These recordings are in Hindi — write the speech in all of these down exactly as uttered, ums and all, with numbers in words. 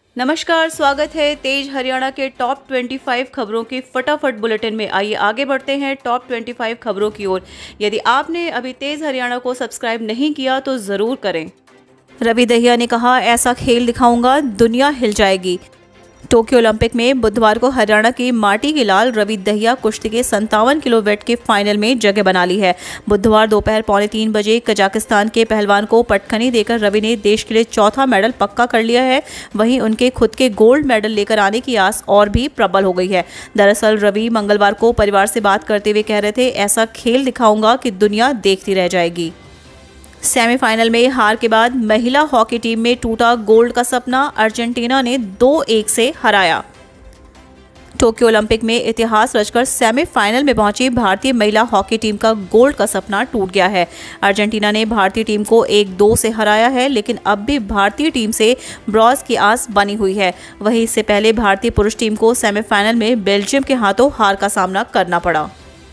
नमस्कार, स्वागत है तेज हरियाणा के टॉप पच्चीस खबरों के फटाफट बुलेटिन में। आइए आगे बढ़ते हैं टॉप पच्चीस खबरों की ओर। यदि आपने अभी तेज हरियाणा को सब्सक्राइब नहीं किया तो जरूर करें। रवि दहिया ने कहा, ऐसा खेल दिखाऊंगा दुनिया हिल जाएगी। टोक्यो ओलंपिक में बुधवार को हरियाणा की माटी के लाल रवि दहिया कुश्ती के संतावन किलो वेट के फाइनल में जगह बना ली है। बुधवार दोपहर पौने तीन बजे कजाकिस्तान के पहलवान को पटखनी देकर रवि ने देश के लिए चौथा मेडल पक्का कर लिया है। वहीं उनके खुद के गोल्ड मेडल लेकर आने की आस और भी प्रबल हो गई है। दरअसल रवि मंगलवार को परिवार से बात करते हुए कह रहे थे, ऐसा खेल दिखाऊंगा कि दुनिया देखती रह जाएगी। सेमीफाइनल में हार के बाद महिला हॉकी टीम में टूटा गोल्ड का सपना, अर्जेंटीना ने दो एक से हराया। टोक्यो ओलंपिक में इतिहास रचकर सेमीफाइनल में पहुंची भारतीय महिला हॉकी टीम का गोल्ड का सपना टूट गया है। अर्जेंटीना ने भारतीय टीम को एक दो से हराया है, लेकिन अब भी भारतीय टीम से ब्रॉन्ज की आस बनी हुई है। वहीं इससे पहले भारतीय पुरुष टीम को सेमीफाइनल में बेल्जियम के हाथों हार का सामना करना पड़ा।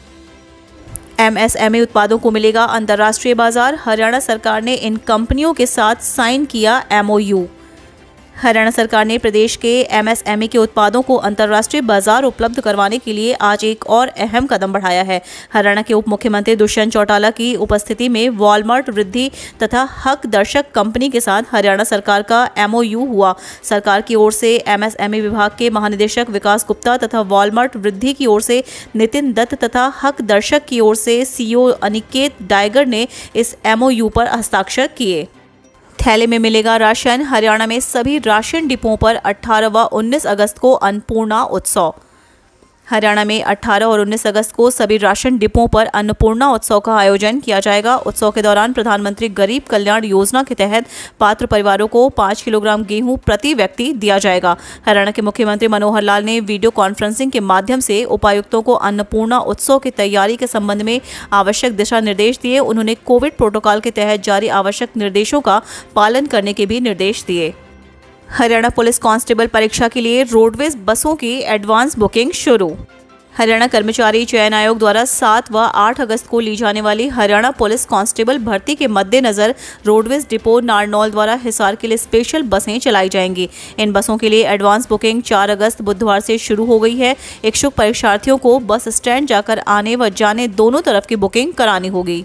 एम एस एम ई उत्पादों को मिलेगा अंतर्राष्ट्रीय बाजार, हरियाणा सरकार ने इन कंपनियों के साथ साइन किया एम ओ यू। हरियाणा सरकार ने प्रदेश के एम एस एम ई के उत्पादों को अंतर्राष्ट्रीय बाजार उपलब्ध करवाने के लिए आज एक और अहम कदम बढ़ाया है। हरियाणा के उप मुख्यमंत्री दुष्यंत चौटाला की उपस्थिति में वॉलमार्ट वृद्धि तथा हक दर्शक कंपनी के साथ हरियाणा सरकार का एम ओ यू हुआ। सरकार की ओर से एम एस एम ई विभाग के महानिदेशक विकास गुप्ता तथा वॉलमार्ट वृद्धि की ओर से नितिन दत्त तथा हक दर्शक की ओर से सी ई ओ अनिकेत डायगर ने इस एम ओ यू पर हस्ताक्षर किए। थैले में मिलेगा राशन, हरियाणा में सभी राशन डिपों पर अठारह व उन्नीस अगस्त को अन्नपूर्णा उत्सव। हरियाणा में अठारह और उन्नीस अगस्त को सभी राशन डिपों पर अन्नपूर्णा उत्सव का आयोजन किया जाएगा। उत्सव के दौरान प्रधानमंत्री गरीब कल्याण योजना के तहत पात्र परिवारों को पाँच किलोग्राम गेहूं प्रति व्यक्ति दिया जाएगा। हरियाणा के मुख्यमंत्री मनोहर लाल ने वीडियो कॉन्फ्रेंसिंग के माध्यम से उपायुक्तों को अन्नपूर्णा उत्सव की तैयारी के संबंध में आवश्यक दिशा निर्देश दिए। उन्होंने कोविड प्रोटोकॉल के तहत जारी आवश्यक निर्देशों का पालन करने के भी निर्देश दिए। हरियाणा पुलिस कांस्टेबल परीक्षा के लिए रोडवेज बसों की एडवांस बुकिंग शुरू। हरियाणा कर्मचारी चयन आयोग द्वारा सात व आठ अगस्त को ली जाने वाली हरियाणा पुलिस कांस्टेबल भर्ती के मद्देनजर रोडवेज डिपो नारनौल द्वारा हिसार के लिए स्पेशल बसें चलाई जाएंगी। इन बसों के लिए एडवांस बुकिंग चार अगस्त बुधवार से शुरू हो गई है। इच्छुक परीक्षार्थियों को बस स्टैंड जाकर आने व जाने दोनों तरफ की बुकिंग करानी होगी।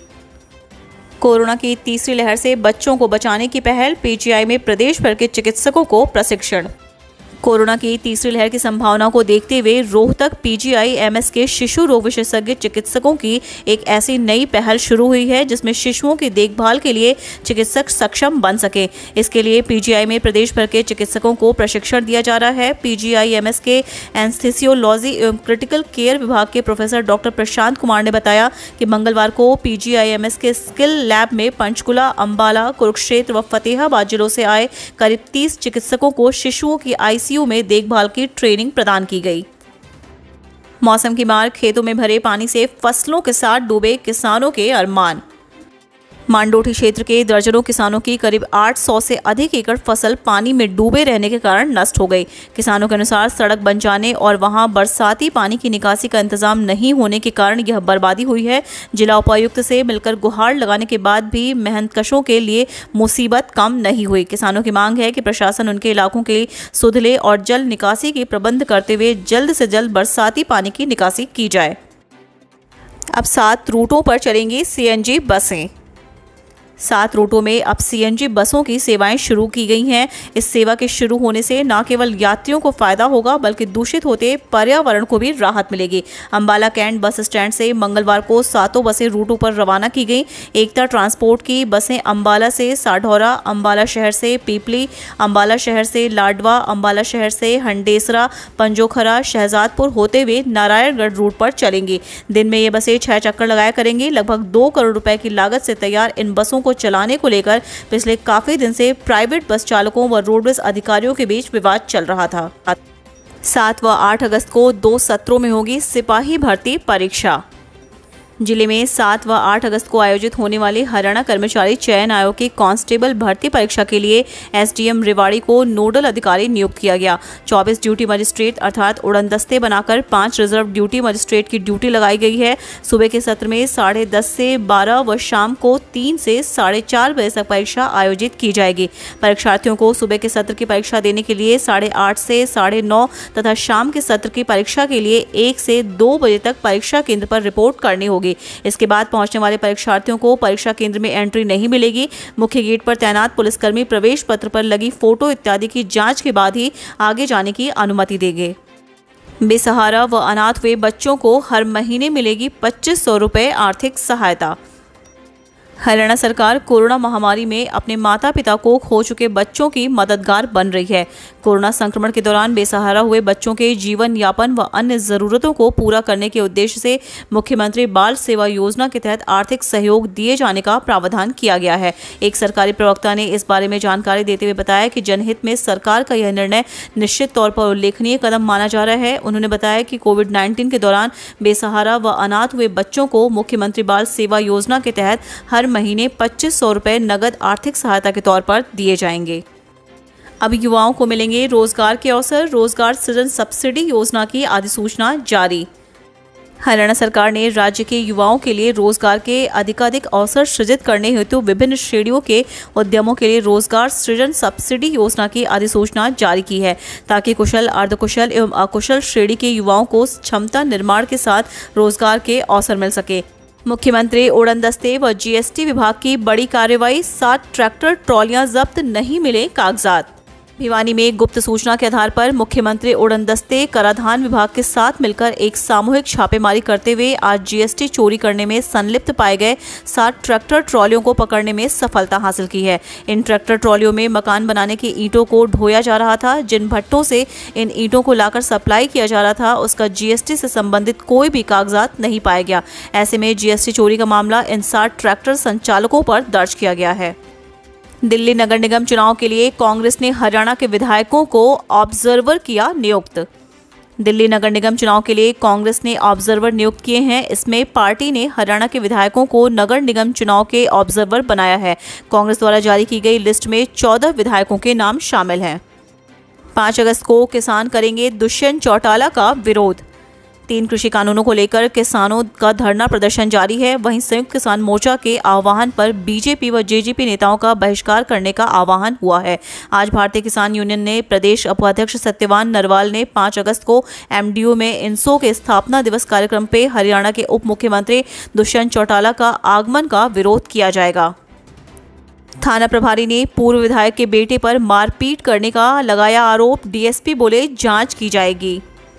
कोरोना की तीसरी लहर से बच्चों को बचाने की पहल, पी जी आई में प्रदेश भर के चिकित्सकों को प्रशिक्षण। कोरोना की तीसरी लहर की संभावना को देखते हुए Rohtak P G I M S के शिशु रोग विशेषज्ञ चिकित्सकों की एक ऐसी नई पहल शुरू हुई है जिसमें शिशुओं की देखभाल के लिए चिकित्सक सक्षम बन सके। इसके लिए पी जी आई में प्रदेश भर के चिकित्सकों को प्रशिक्षण दिया जा रहा है। P G I M S के एनेस्थीसियोलॉजी एवं क्रिटिकल केयर विभाग के प्रोफेसर डॉक्टर प्रशांत कुमार ने बताया कि मंगलवार को P G I M S के स्किल लैब में पंचकुला, अंबाला, कुरुक्षेत्र व फतेहाबाद जिलों से आए करीब तीस चिकित्सकों को शिशुओं की आई सी यू में देखभाल की ट्रेनिंग प्रदान की गई। मौसम की मार, खेतों में भरे पानी से फसलों के साथ डूबे किसानों के अरमान। मांडोठी क्षेत्र के दर्जनों किसानों की करीब आठ सौ से अधिक एकड़ फसल पानी में डूबे रहने के कारण नष्ट हो गई। किसानों के अनुसार सड़क बन जाने और वहां बरसाती पानी की निकासी का इंतजाम नहीं होने के कारण यह बर्बादी हुई है। जिला उपायुक्त से मिलकर गुहार लगाने के बाद भी मेहनतकशों के लिए मुसीबत कम नहीं हुई। किसानों की मांग है कि प्रशासन उनके इलाकों के सुधले और जल निकासी के प्रबंध करते हुए जल्द से जल्द बरसाती पानी की निकासी की जाए। अब सात रूटों पर चलेंगी सी एन जी बसें। सात रूटों में अब सी एन जी बसों की सेवाएं शुरू की गई हैं। इस सेवा के शुरू होने से न केवल यात्रियों को फायदा होगा बल्कि दूषित होते पर्यावरण को भी राहत मिलेगी। अंबाला कैंट बस स्टैंड से मंगलवार को सातों बसें रूटों पर रवाना की गई। एकता ट्रांसपोर्ट की बसें अंबाला से साढौरा, अंबाला शहर से पीपली, अंबाला शहर से लाडवा, अंबाला शहर से हंडेसरा, पंजोखरा, शहजादपुर होते हुए नारायणगढ़ रूट पर चलेंगी। दिन में ये बसें छह चक्कर लगाया करेंगी। लगभग दो करोड़ रुपए की लागत से तैयार इन बसों को चलाने को लेकर पिछले काफी दिन से प्राइवेट बस चालकों व रोडवेज अधिकारियों के बीच विवाद चल रहा था। सात व आठ अगस्त को दो सत्रों में होगी सिपाही भर्ती परीक्षा। जिले में सात व आठ अगस्त को आयोजित होने वाले हरियाणा कर्मचारी चयन आयोग की कांस्टेबल भर्ती परीक्षा के लिए एसडीएम रेवाड़ी को नोडल अधिकारी नियुक्त किया गया। चौबीस ड्यूटी मजिस्ट्रेट अर्थात उड़नदस्ते बनाकर पांच रिजर्व ड्यूटी मजिस्ट्रेट की ड्यूटी लगाई गई है। सुबह के सत्र में साढ़े दस से बारह व शाम को तीन से साढ़े चार बजे तक परीक्षा आयोजित की जाएगी। परीक्षार्थियों को सुबह के सत्र की परीक्षा देने के लिए साढ़े आठ से साढ़े नौ तथा शाम के सत्र की परीक्षा के लिए एक से दो बजे तक परीक्षा केंद्र पर रिपोर्ट करनी होगी। इसके बाद पहुंचने वाले परीक्षार्थियों को परीक्षा केंद्र में एंट्री नहीं मिलेगी। मुख्य गेट पर तैनात पुलिसकर्मी प्रवेश पत्र पर लगी फोटो इत्यादि की जांच के बाद ही आगे जाने की अनुमति देंगे। बेसहारा व अनाथ हुए बच्चों को हर महीने मिलेगी पच्चीस सौ रुपये आर्थिक सहायता। हरियाणा सरकार कोरोना महामारी में अपने माता पिता को खो चुके बच्चों की मददगार बन रही है। कोरोना संक्रमण के दौरान बेसहारा हुए बच्चों के जीवन यापन व अन्य जरूरतों को पूरा करने के उद्देश्य से मुख्यमंत्री बाल सेवा योजना के तहत आर्थिक सहयोग दिए जाने का प्रावधान किया गया है। एक सरकारी प्रवक्ता ने इस बारे में जानकारी देते हुए बताया कि जनहित में सरकार का यह निर्णय निश्चित तौर पर उल्लेखनीय कदम माना जा रहा है। उन्होंने बताया कि कोविड नाइन्टीन के दौरान बेसहारा व अनाथ हुए बच्चों को मुख्यमंत्री बाल सेवा योजना के तहत हर महीने पच्चीस सौ रुपए नगद आर्थिक सहायता के तौर पर दिए जाएंगे। अब युवाओं को मिलेंगे रोजगार के अवसर। रोजगार सृजन सब्सिडी योजना की अधिसूचना जारी। हरियाणा सरकार ने राज्य के युवाओं के लिए रोजगार के अधिकाधिक अवसर सृजित करने हेतु विभिन्न श्रेणियों के उद्यमों के लिए रोजगार सृजन सब्सिडी योजना की अधिसूचना जारी की है, ताकि कुशल, अर्धकुशल एवं अकुशल श्रेणी के युवाओं को क्षमता निर्माण के साथ रोजगार के अवसर मिल सके। मुख्यमंत्री उड़नदस्ते व जीएसटी विभाग की बड़ी कार्रवाई, सात ट्रैक्टर ट्रॉलियां जब्त, नहीं मिले कागजात। भिवानी में गुप्त सूचना के आधार पर मुख्यमंत्री उड़नदस्ते कराधान विभाग के साथ मिलकर एक सामूहिक छापेमारी करते हुए आज जीएसटी चोरी करने में संलिप्त पाए गए सात ट्रैक्टर ट्रॉलियों को पकड़ने में सफलता हासिल की है। इन ट्रैक्टर ट्रॉलियों में मकान बनाने की ईंटों को ढोया जा रहा था। जिन भट्टों से इन ईंटों को लाकर सप्लाई किया जा रहा था उसका जीएसटी से संबंधित कोई भी कागजात नहीं पाया गया। ऐसे में जीएसटी चोरी का मामला इन सात ट्रैक्टर संचालकों पर दर्ज किया गया है। दिल्ली नगर निगम चुनाव के लिए कांग्रेस ने हरियाणा के विधायकों को ऑब्जर्वर किया नियुक्त। दिल्ली नगर निगम चुनाव के लिए कांग्रेस ने ऑब्जर्वर नियुक्त किए हैं। इसमें पार्टी ने हरियाणा के विधायकों को नगर निगम चुनाव के ऑब्जर्वर बनाया है। कांग्रेस द्वारा जारी की गई लिस्ट में चौदह विधायकों के नाम शामिल हैं। पाँच अगस्त को किसान करेंगे दुष्यंत चौटाला का विरोध। तीन कृषि कानूनों को लेकर किसानों का धरना प्रदर्शन जारी है। वहीं संयुक्त किसान मोर्चा के आह्वान पर बीजेपी व जेजेपी नेताओं का बहिष्कार करने का आह्वान हुआ है। आज भारतीय किसान यूनियन ने प्रदेश उपाध्यक्ष सत्यवान नरवाल ने पाँच अगस्त को एमडीयू में इनसो के स्थापना दिवस कार्यक्रम पे हरियाणा के उप मुख्यमंत्री दुष्यंत चौटाला का आगमन का विरोध किया जाएगा। थाना प्रभारी ने पूर्व विधायक के बेटे पर मारपीट करने का लगाया आरोप। डीएसपी बोले जांच की जाएगी।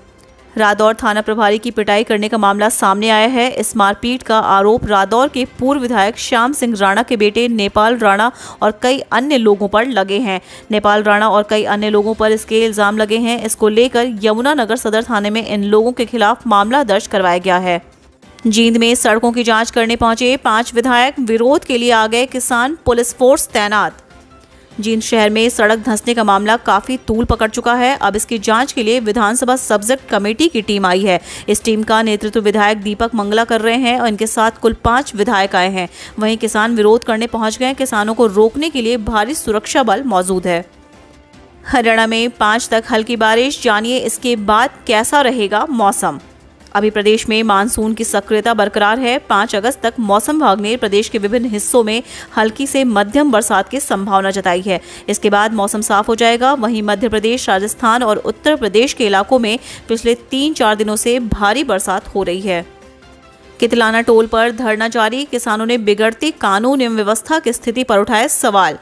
रादौर थाना प्रभारी की पिटाई करने का मामला सामने आया है। इस मारपीट का आरोप रादौर के पूर्व विधायक श्याम सिंह राणा के बेटे नेपाल राणा और कई अन्य लोगों पर लगे हैं। नेपाल राणा और कई अन्य लोगों पर इसके इल्जाम लगे हैं। इसको लेकर यमुनानगर सदर थाने में इन लोगों के खिलाफ मामला दर्ज करवाया गया है। जींद में सड़कों की जांच करने पहुंचे पांच विधायक, विरोध के लिए आ गए किसान, पुलिस फोर्स तैनात। जींद शहर में सड़क धंसने का मामला काफी तूल पकड़ चुका है। अब इसकी जांच के लिए विधानसभा सब्जेक्ट कमेटी की टीम आई है। इस टीम का नेतृत्व विधायक दीपक मंगला कर रहे हैं और इनके साथ कुल पांच विधायक आए हैं। वहीं किसान विरोध करने पहुंच गए। किसानों को रोकने के लिए भारी सुरक्षा बल मौजूद है। हरियाणा में पाँच तक हल्की बारिश, जानिए इसके बाद कैसा रहेगा मौसम। अभी प्रदेश में मानसून की सक्रियता बरकरार है। पाँच अगस्त तक मौसम विभाग ने प्रदेश के विभिन्न हिस्सों में हल्की से मध्यम बरसात की संभावना जताई है। इसके बाद मौसम साफ हो जाएगा। वहीं मध्य प्रदेश, राजस्थान और उत्तर प्रदेश के इलाकों में पिछले तीन चार दिनों से भारी बरसात हो रही है। कितलाना टोल पर धरना जारी। किसानों ने बिगड़ती कानून एवं व्यवस्था की स्थिति पर उठाए सवाल।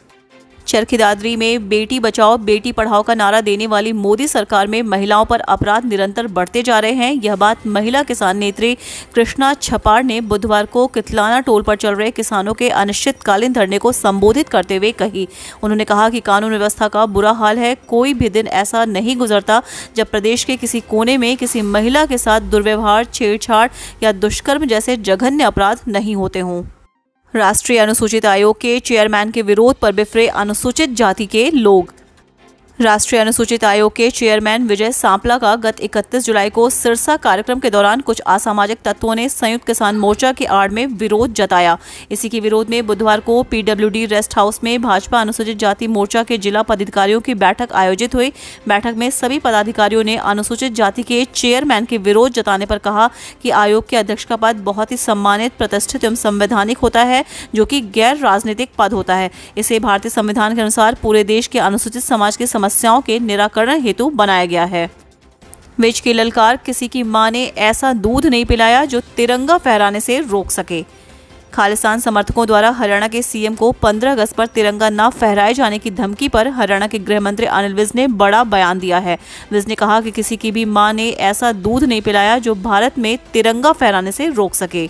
चरखी दादरी में बेटी बचाओ बेटी पढ़ाओ का नारा देने वाली मोदी सरकार में महिलाओं पर अपराध निरंतर बढ़ते जा रहे हैं। यह बात महिला किसान नेत्री कृष्णा छपार ने बुधवार को कितलाना टोल पर चल रहे किसानों के अनिश्चितकालीन धरने को संबोधित करते हुए कही। उन्होंने कहा कि कानून व्यवस्था का बुरा हाल है। कोई भी दिन ऐसा नहीं गुजरता जब प्रदेश के किसी कोने में किसी महिला के साथ दुर्व्यवहार, छेड़छाड़ या दुष्कर्म जैसे जघन्य अपराध नहीं होते हों। राष्ट्रीय अनुसूचित आयोग के चेयरमैन के विरोध पर बिफरे अनुसूचित जाति के लोग। राष्ट्रीय अनुसूचित आयोग के चेयरमैन विजय सांपला का गत इकतीस जुलाई को सिरसा कार्यक्रम के दौरान कुछ असामाजिक तत्वों ने संयुक्त किसान मोर्चा की आड़ में विरोध जताया। इसी के विरोध में बुधवार को पीडब्ल्यूडी रेस्ट हाउस में भाजपा अनुसूचित जाति मोर्चा के जिला पदाधिकारियों की बैठक आयोजित हुई। बैठक में सभी पदाधिकारियों ने अनुसूचित जाति के चेयरमैन के विरोध जताने पर कहा कि आयोग के अध्यक्ष का पद बहुत ही सम्मानित, प्रतिष्ठित एवं संवैधानिक होता है, जो कि गैर राजनीतिक पद होता है। इसे भारतीय संविधान के अनुसार पूरे देश के अनुसूचित समाज के समस्याओं के निराकरण हेतु बनाया गया है। विज की ललकार, किसी की मां ने ऐसा दूध नहीं पिलाया जो तिरंगा फहराने से रोक सके। खालिस्तान समर्थकों द्वारा हरियाणा के सीएम को पंद्रह अगस्त पर तिरंगा न फहराए जाने की धमकी पर हरियाणा के गृह मंत्री अनिल विज ने बड़ा बयान दिया है। विज ने कहा कि किसी की भी मां ने ऐसा दूध नहीं पिलाया जो भारत में तिरंगा फहराने से रोक सके।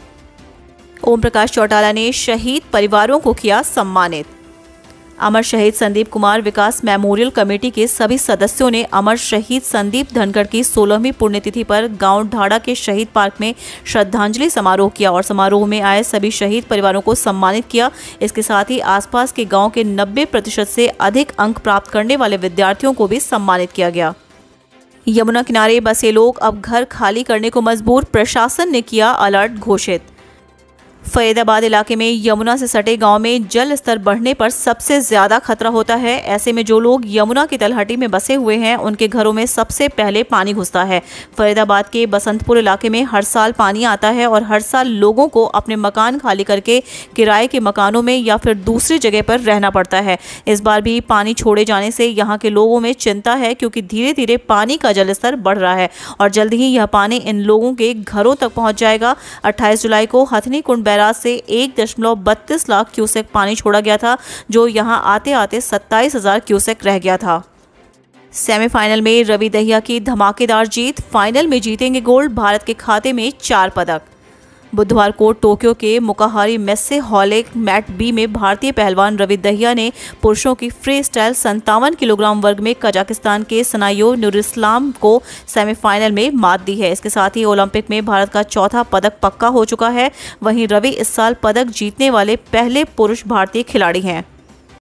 ओम प्रकाश चौटाला ने शहीद परिवारों को किया सम्मानित। अमर शहीद संदीप कुमार विकास मेमोरियल कमेटी के सभी सदस्यों ने अमर शहीद संदीप धनखड़ की सोलहवीं पुण्यतिथि पर गांव ढाड़ा के शहीद पार्क में श्रद्धांजलि समारोह किया और समारोह में आए सभी शहीद परिवारों को सम्मानित किया। इसके साथ ही आसपास के गांव के नब्बे प्रतिशत से अधिक अंक प्राप्त करने वाले विद्यार्थियों को भी सम्मानित किया गया। यमुना किनारे बसे लोग अब घर खाली करने को मजबूर, प्रशासन ने किया अलर्ट घोषित। फरीदाबाद इलाके में यमुना से सटे गांव में जल स्तर बढ़ने पर सबसे ज्यादा खतरा होता है। ऐसे में जो लोग यमुना की तलहटी में बसे हुए हैं उनके घरों में सबसे पहले पानी घुसता है। फरीदाबाद के बसंतपुर इलाके में हर साल पानी आता है और हर साल लोगों को अपने मकान खाली करके किराए के मकानों में या फिर दूसरी जगह पर रहना पड़ता है। इस बार भी पानी छोड़े जाने से यहाँ के लोगों में चिंता है, क्योंकि धीरे धीरे पानी का जल स्तर बढ़ रहा है और जल्द ही यह पानी इन लोगों के घरों तक पहुँच जाएगा। अट्ठाईस जुलाई को हथनी कुंड बैराज से एक दशमलव बत्तीस लाख क्यूसेक पानी छोड़ा गया था, जो यहां आते आते सत्ताईस हजार क्यूसेक रह गया था। सेमीफाइनल में रवि दहिया की धमाकेदार जीत, फाइनल में जीतेंगे गोल्ड, भारत के खाते में चार पदक। बुधवार को टोक्यो के Makuhari Messe hall mat B में भारतीय पहलवान रवि दहिया ने पुरुषों की फ्री स्टाइल संतावन किलोग्राम वर्ग में कजाकिस्तान के सनायो नुरिस्लाम को सेमीफाइनल में मात दी है। इसके साथ ही ओलंपिक में भारत का चौथा पदक पक्का हो चुका है। वहीं रवि इस साल पदक जीतने वाले पहले पुरुष भारतीय खिलाड़ी हैं।